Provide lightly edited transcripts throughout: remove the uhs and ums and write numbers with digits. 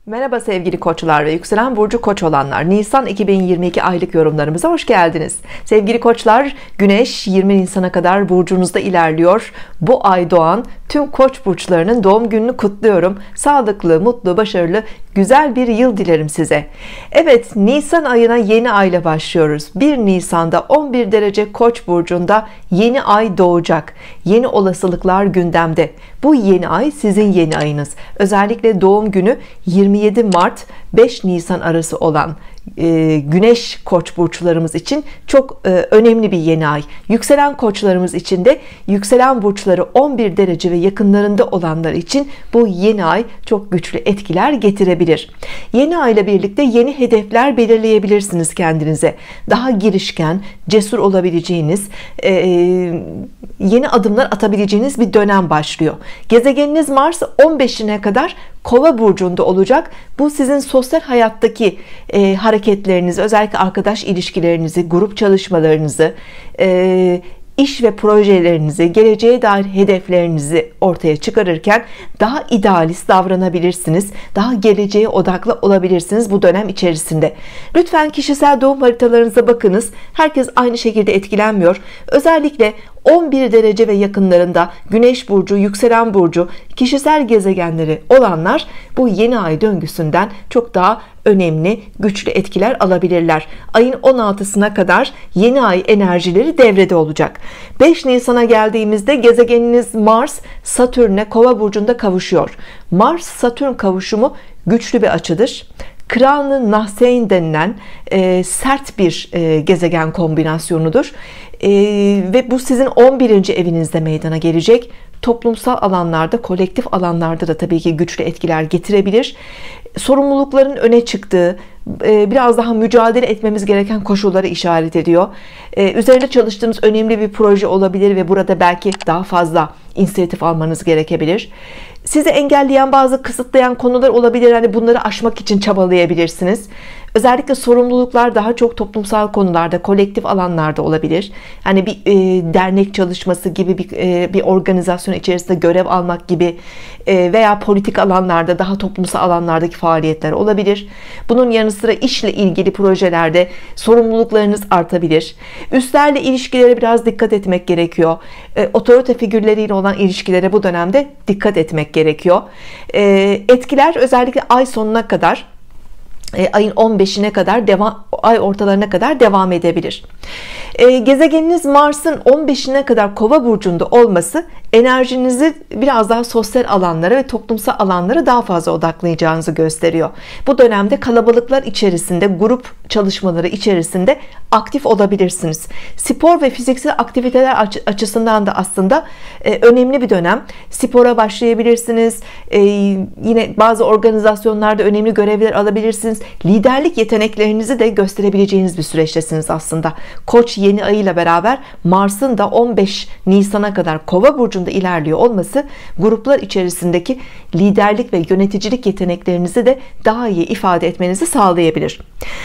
Merhaba sevgili koçlar ve yükselen burcu koç olanlar, Nisan 2022 aylık yorumlarımıza hoş geldiniz. Sevgili koçlar, Güneş 20 Nisan'a kadar burcunuzda ilerliyor. Bu ay doğan tüm koç burçlarının doğum gününü kutluyorum. Sağlıklı, mutlu, başarılı, güzel bir yıl dilerim size. Evet, Nisan ayına yeni ayla başlıyoruz. 1 Nisan'da 11 derece Koç burcunda yeni ay doğacak. Yeni olasılıklar gündemde. Bu yeni ay sizin yeni ayınız. Özellikle doğum günü 27 Mart 5 Nisan arası olan Güneş Koç burçlarımız için çok önemli bir yeni ay. Yükselen koçlarımız için de yükselen burçları 11 derece ve yakınlarında olanlar için bu yeni ay çok güçlü etkiler getirebilir. Yeni ay ile birlikte yeni hedefler belirleyebilirsiniz kendinize. Daha girişken, cesur olabileceğiniz, yeni adımlar atabileceğiniz bir dönem başlıyor. Gezegeniniz Mars 15'ine kadar Kova burcunda olacak. Bu sizin sosyal hayattaki hareketlerinizi, özellikle arkadaş ilişkilerinizi, grup çalışmalarınızı, iş ve projelerinizi, geleceğe dair hedeflerinizi ortaya çıkarırken daha idealist davranabilirsiniz. Daha geleceğe odaklı olabilirsiniz bu dönem içerisinde. Lütfen kişisel doğum haritalarınıza bakınız. Herkes aynı şekilde etkilenmiyor. Özellikle 11 derece ve yakınlarında Güneş burcu, yükselen burcu, kişisel gezegenleri olanlar bu yeni ay döngüsünden çok daha önemli, güçlü etkiler alabilirler. Ayın 16'sına kadar yeni ay enerjileri devrede olacak. 5 Nisan'a geldiğimizde gezegeniniz Mars Satürn'e Kova burcunda kavuşuyor. Mars Satürn kavuşumu güçlü bir açıdır. Kıran-ı Nahseyn denilen sert bir gezegen kombinasyonudur. Ve bu sizin 11. evinizde meydana gelecek. Toplumsal alanlarda, kolektif alanlarda da tabii ki güçlü etkiler getirebilir. Sorumlulukların öne çıktığı, biraz daha mücadele etmemiz gereken koşulları işaret ediyor. Üzerinde çalıştığınız önemli bir proje olabilir ve burada belki daha fazla inisiyatif almanız gerekebilir. Sizi engelleyen, bazı kısıtlayan konular olabilir. Hani bunları aşmak için çabalayabilirsiniz. Özellikle sorumluluklar daha çok toplumsal konularda, kolektif alanlarda olabilir. Hani bir dernek çalışması gibi bir organizasyon içerisinde görev almak gibi veya politik alanlarda, daha toplumsal alanlardaki faaliyetler olabilir. Bunun yanı sıra işle ilgili projelerde sorumluluklarınız artabilir. Üstlerle ilişkilere biraz dikkat etmek gerekiyor. Otorite figürleriyle olan ilişkilere bu dönemde dikkat etmek gerekiyor. Etkiler özellikle ay sonuna kadar, ayın 15'ine kadar ay ortalarına kadar devam edebilir. Gezegeniniz Mars'ın 15'ine kadar Kova burcunda olması enerjinizi biraz daha sosyal alanlara ve toplumsal alanlara daha fazla odaklayacağınızı gösteriyor. Bu dönemde kalabalıklar içerisinde, grup çalışmaları içerisinde aktif olabilirsiniz. Spor ve fiziksel aktiviteler açısından da aslında önemli bir dönem. Spora başlayabilirsiniz. Yine bazı organizasyonlarda önemli görevler alabilirsiniz. Liderlik yeteneklerinizi de gösterebileceğiniz bir süreçtesiniz aslında. Koç yeni ayıyla beraber Mars'ın da 15 Nisan'a kadar Kova burcunda ilerliyor olması gruplar içerisindeki liderlik ve yöneticilik yeteneklerinizi de daha iyi ifade etmenizi sağlayabilir.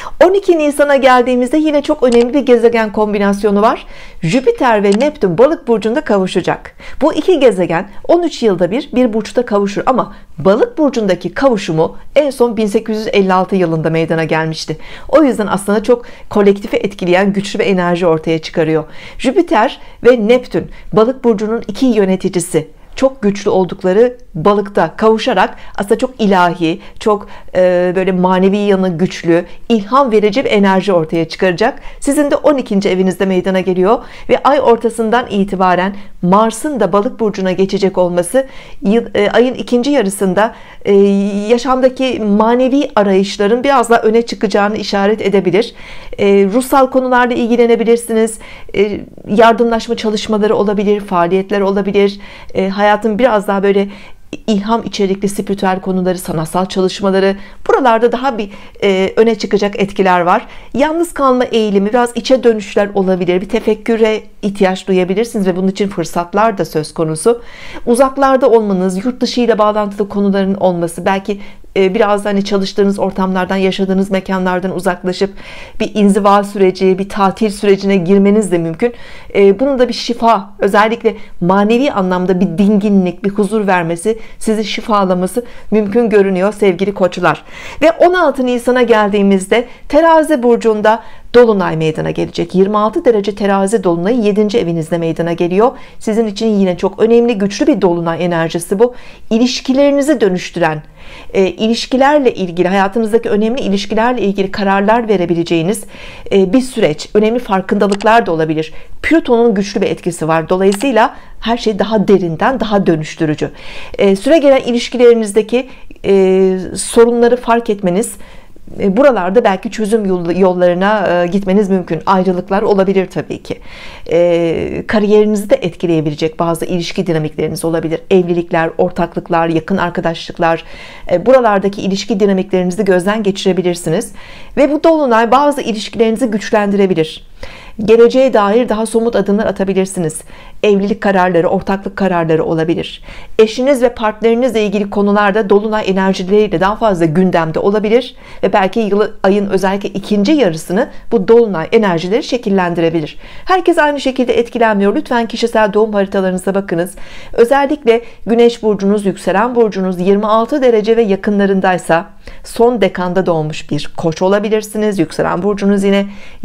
12 Nisan'a geldiğimizde yine çok önemli bir gezegen kombinasyonu var. Jüpiter ve Neptün Balık burcunda kavuşacak. Bu iki gezegen 13 yılda bir burçta kavuşur ama Balık burcundaki kavuşumu en son 1856 yılında meydana gelmişti. O yüzden aslında çok kolektifi etkileyen güçlü bir enerji ortaya çıkarıyor. Jüpiter ve Neptün Balık burcunun iki yöneticisi, çok güçlü oldukları Balıkta kavuşarak aslında çok ilahi, çok böyle manevi yanı güçlü, ilham verici bir enerji ortaya çıkaracak. Sizin de 12. evinizde meydana geliyor ve ay ortasından itibaren Mars'ın da Balık burcuna geçecek olması ayın ikinci yarısında yaşamdaki manevi arayışların biraz daha öne çıkacağını işaret edebilir. Ruhsal konularla ilgilenebilirsiniz. Yardımlaşma çalışmaları olabilir, faaliyetler olabilir. Hayatın biraz daha böyle ilham içerikli spiritüel konuları, sanatsal çalışmaları, buralarda daha bir öne çıkacak etkiler var. Yalnız kalma eğilimi, biraz içe dönüşler olabilir. Bir tefekküre ihtiyaç duyabilirsiniz ve bunun için fırsatlar da söz konusu. Uzaklarda olmanız, yurt dışı ile bağlantılı konuların olması, belki biraz da hani çalıştığınız ortamlardan, yaşadığınız mekanlardan uzaklaşıp bir inziva süreci, bir tatil sürecine girmeniz de mümkün. Bunun da bir şifa, özellikle manevi anlamda bir dinginlik, bir huzur vermesi, sizi şifalaması mümkün görünüyor sevgili koçlar. Ve 16 Nisan'a geldiğimizde Terazi burcunda dolunay meydana gelecek. 26 derece terazi dolunayı 7. evinizde meydana geliyor. Sizin için yine çok önemli, güçlü bir dolunay enerjisi bu. İlişkilerinizi dönüştüren, ilişkilerle ilgili, hayatınızdaki önemli ilişkilerle ilgili kararlar verebileceğiniz bir süreç. Önemli farkındalıklar da olabilir. Plüton'un güçlü bir etkisi var. Dolayısıyla her şey daha derinden, daha dönüştürücü. Süre gelen ilişkilerinizdeki sorunları fark etmeniz, buralarda belki çözüm yollarına gitmeniz mümkün. Ayrılıklar olabilir tabii ki. Kariyerinizi de etkileyebilecek bazı ilişki dinamikleriniz olabilir. Evlilikler, ortaklıklar, yakın arkadaşlıklar, buralardaki ilişki dinamiklerinizi gözden geçirebilirsiniz. Ve bu dolunay bazı ilişkilerinizi güçlendirebilir. Geleceğe dair daha somut adımlar atabilirsiniz. Evlilik kararları, ortaklık kararları olabilir. Eşiniz ve partnerinizle ilgili konularda dolunay enerjileriyle daha fazla gündemde olabilir ve belki ayın özellikle ikinci yarısını bu dolunay enerjileri şekillendirebilir. Herkes aynı şekilde etkilenmiyor. Lütfen kişisel doğum haritalarınıza bakınız. Özellikle Güneş burcunuz, yükselen burcunuz 26 derece ve yakınlarındaysa son dekanda doğmuş bir koç olabilirsiniz. Yükselen burcunuz yine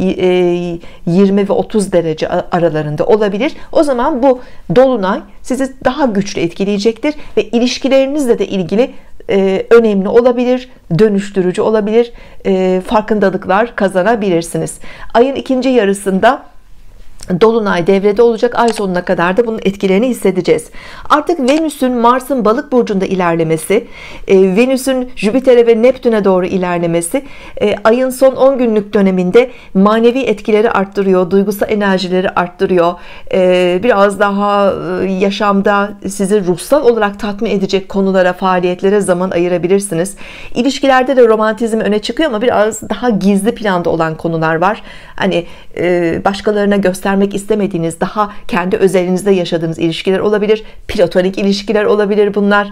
20 ve 30 derece aralarında olabilir. O zaman bu dolunay sizi daha güçlü etkileyecektir ve ilişkilerinizle de ilgili önemli olabilir, dönüştürücü olabilir, farkındalıklar kazanabilirsiniz. Ayın ikinci yarısında dolunay devrede olacak. Ay sonuna kadar da bunun etkilerini hissedeceğiz. Artık Venüs'ün Mars'ın Balık burcunda ilerlemesi, Venüs'ün Jüpiter'e ve Neptün'e doğru ilerlemesi ayın son 10 günlük döneminde manevi etkileri arttırıyor, duygusal enerjileri arttırıyor. Biraz daha yaşamda sizi ruhsal olarak tatmin edecek konulara, faaliyetlere zaman ayırabilirsiniz. İlişkilerde de romantizm öne çıkıyor ama biraz daha gizli planda olan konular var. Hani başkalarına göstermek istemediğiniz, daha kendi özelinizde yaşadığınız ilişkiler olabilir, platonik ilişkiler olabilir bunlar,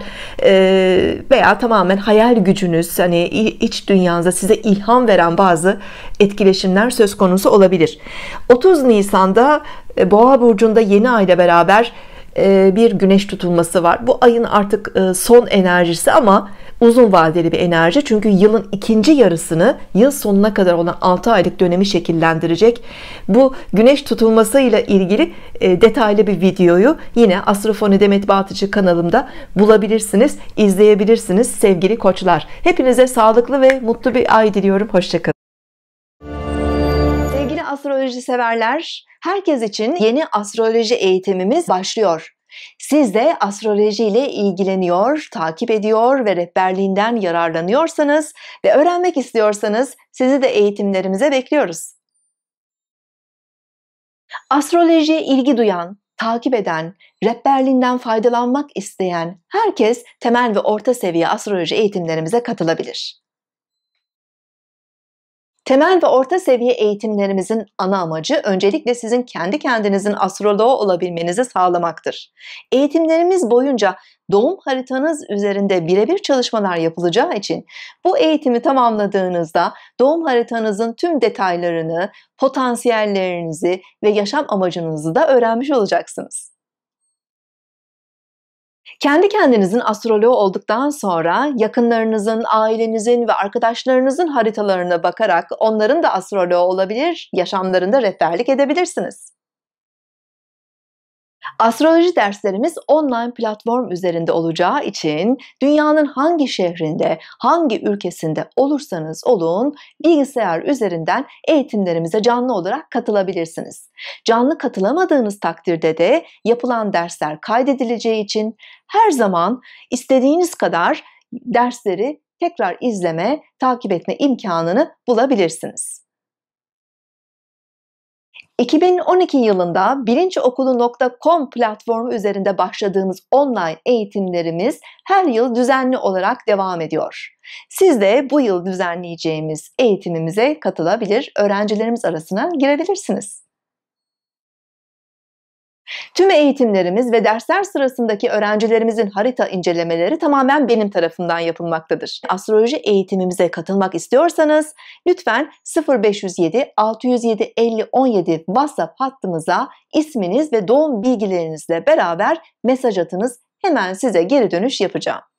veya tamamen hayal gücünüz, hani iç dünyanızda size ilham veren bazı etkileşimler söz konusu olabilir. 30 Nisan'da Boğa burcunda yeni ay ile beraber bir güneş tutulması var. Bu ayın artık son enerjisi ama uzun vadeli bir enerji. Çünkü yılın ikinci yarısını, yıl sonuna kadar olan 6 aylık dönemi şekillendirecek. Bu güneş tutulmasıyla ilgili detaylı bir videoyu yine Astrofoni Demet Batıcı kanalımda bulabilirsiniz, izleyebilirsiniz sevgili koçlar. Hepinize sağlıklı ve mutlu bir ay diliyorum. Hoşça kalın. Sevgili astroloji severler, herkes için yeni astroloji eğitimimiz başlıyor. Siz de astroloji ile ilgileniyor, takip ediyor ve rehberliğinden yararlanıyorsanız ve öğrenmek istiyorsanız sizi de eğitimlerimize bekliyoruz. Astrolojiye ilgi duyan, takip eden, rehberliğinden faydalanmak isteyen herkes temel ve orta seviye astroloji eğitimlerimize katılabilir. Temel ve orta seviye eğitimlerimizin ana amacı öncelikle sizin kendi kendinizin astroloğu olabilmenizi sağlamaktır. Eğitimlerimiz boyunca doğum haritanız üzerinde birebir çalışmalar yapılacağı için bu eğitimi tamamladığınızda doğum haritanızın tüm detaylarını, potansiyellerinizi ve yaşam amacınızı da öğrenmiş olacaksınız. Kendi kendinizin astroloğu olduktan sonra yakınlarınızın, ailenizin ve arkadaşlarınızın haritalarına bakarak onların da astroloğu olabilir, yaşamlarında rehberlik edebilirsiniz. Astroloji derslerimiz online platform üzerinde olacağı için dünyanın hangi şehrinde, hangi ülkesinde olursanız olun bilgisayar üzerinden eğitimlerimize canlı olarak katılabilirsiniz. Canlı katılamadığınız takdirde de yapılan dersler kaydedileceği için her zaman istediğiniz kadar dersleri tekrar izleme, takip etme imkanını bulabilirsiniz. 2012 yılında bilinçokulu.com platformu üzerinde başladığımız online eğitimlerimiz her yıl düzenli olarak devam ediyor. Siz de bu yıl düzenleyeceğimiz eğitimimize katılabilir, öğrencilerimiz arasına girebilirsiniz. Tüm eğitimlerimiz ve dersler sırasındaki öğrencilerimizin harita incelemeleri tamamen benim tarafımdan yapılmaktadır. Astroloji eğitimimize katılmak istiyorsanız lütfen 0507 607 50 17 WhatsApp hattımıza isminiz ve doğum bilgilerinizle beraber mesaj atınız. Hemen size geri dönüş yapacağım.